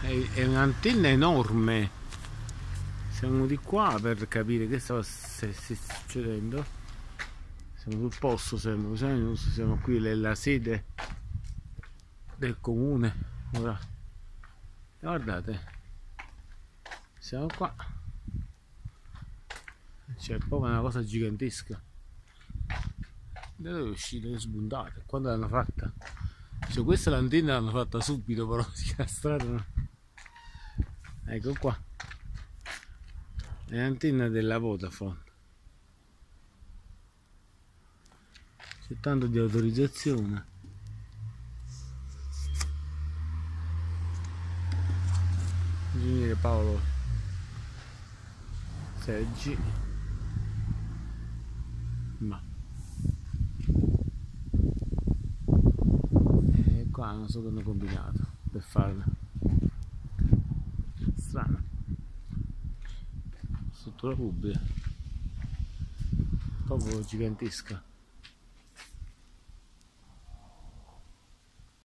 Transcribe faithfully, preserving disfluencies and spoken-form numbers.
è, è un'antenna enorme. Siamo di qua per capire che sta succedendo. Siamo sul posto, siamo, siamo qui nella sede del comune. Ora guardate, siamo qua, c'è proprio una cosa gigantesca. Da dove è uscita? È spuntata. Quando l'hanno fatta? Cioè, questa l'antenna l'hanno fatta subito, però si incastrano. Ecco qua, è l'antenna della Vodafone. C'è tanto di autorizzazione. Ingegnere Paolo Seggi. Ma e qua non so che hanno combinato per farla. Strano. Struttura pubblica proprio gigantesca.